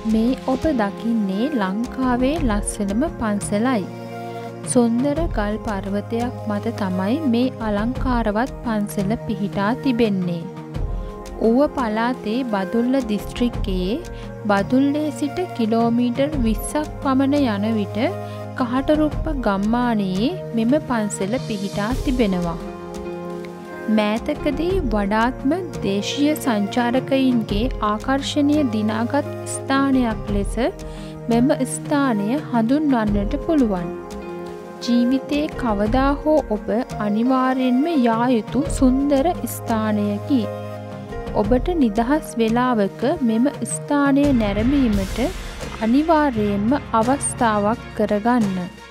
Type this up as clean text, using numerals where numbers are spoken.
මේ ඔබ දකින්නේ ලංකාවේ ලස්සනම පන්සලයි. සුන්දර ගල් පර්වතයක් මත තමයි මේ අලංකාරවත් පන්සල පිහිටා තිබෙන්නේ. ඌව පළාතේ බදුල්ල දිස්ත්‍රික්කයේ බදුල්ලේ සිට කිලෝමීටර් 20ක් පමණ යන විට කහටරුප්ප ගම්මානයේ මෙම පන්සල පිහිටා තිබෙනවා. මෑතකදී වඩාත්ම දේශීය සංචාරකයින්ගේ ආකර්ෂණීය දිනාගත් ස්ථානයක් ලෙස මෙම ස්ථානය හඳුන්වන්නට පුළුවන්. ජීවිතයේ කවදා හෝ ඔබ අනිවාර්යෙන්ම යා යුතු සුන්දර ස්ථානයකි. ඔබට නිදහස් වේලාවක මෙම ස්ථානය නැරඹීමට අනිවාර්යයෙන්ම අවස්ථාවක් කරගන්න.